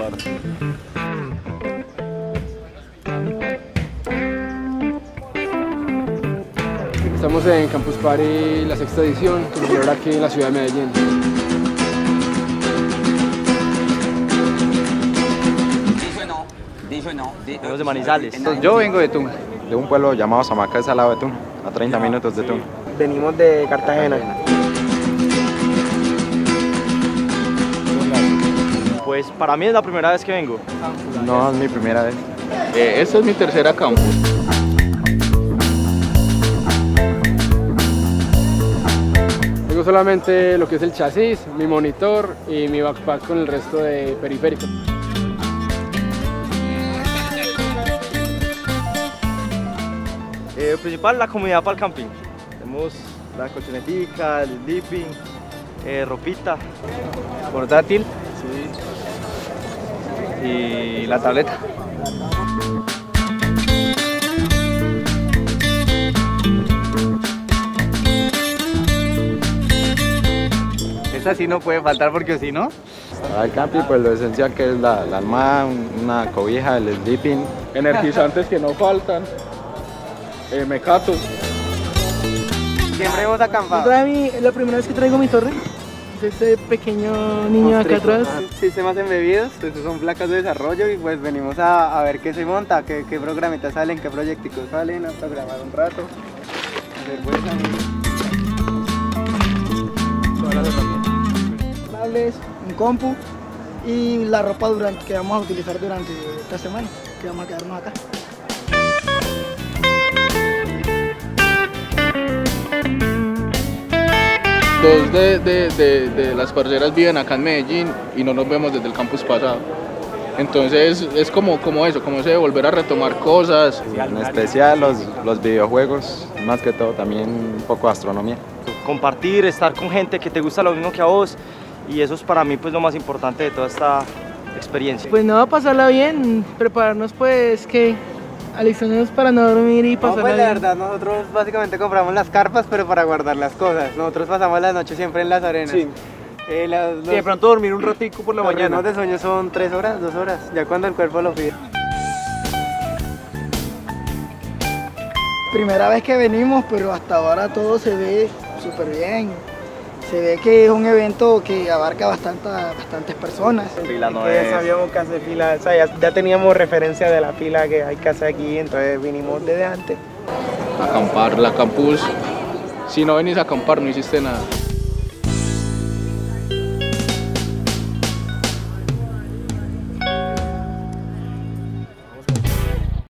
claro. Estamos en Campus Party, la sexta edición, que se celebra aquí en la ciudad de Medellín. Venimos de Manizales. Yo vengo de Tunja, de un pueblo llamado Samacá, es al lado de Tunja, a 30 minutos de Tunja. Venimos de Cartagena. Pues para mí es la primera vez que vengo. No, es mi primera vez. Esta es mi tercera campus. Tengo solamente lo que es el chasis, mi monitor y mi backpack con el resto de periféricos. Principal, la comodidad para el camping. Tenemos la colchonetica, el sleeping, ropita. Portátil. Sí. Y la tableta. Esta sí no puede faltar porque si no... Para el camping, pues lo esencial que es la almohada, una cobija, el sleeping. Energizantes que no faltan. Mecato. Siempre hemos acampado. La primera vez que traigo mi torre, es este pequeño niño acá atrás. Sistemas embebidos, estos son placas de desarrollo y pues venimos a ver qué se monta, qué programitas salen, qué proyecticos salen, a programar un rato, a hacer pues Todas las herramientas. Cables, un compu y la ropa que vamos a utilizar durante esta semana, que vamos a quedarnos acá. Dos de las parceras viven acá en Medellín y no nos vemos desde el campus pasado. Entonces es como eso, como ese de volver a retomar cosas. En especial los videojuegos, más que todo también un poco de astronomía. Compartir, estar con gente que te gusta lo mismo que a vos, y eso es para mí pues lo más importante de toda esta experiencia. Pues no, pasarla bien, prepararnos pues que alistarnos para no dormir y pasarla pues la bien. verdad nosotros básicamente compramos las carpas pero para guardar las cosas. Nosotros pasamos la noche siempre en las arenas. Sí. De pronto dormir un ratico por la mañana. Los de sueño son 3 horas, 2 horas, ya cuando el cuerpo lo pide. Primera vez que venimos, pero hasta ahora todo se ve súper bien. Se ve que es un evento que abarca bastantes personas. Fila no Que es. sabíamos que hacer fila, o sea, ya teníamos referencia de la fila que hay que hacer aquí, entonces vinimos desde antes. Acampar, la campus. Si no venís a acampar no hiciste nada.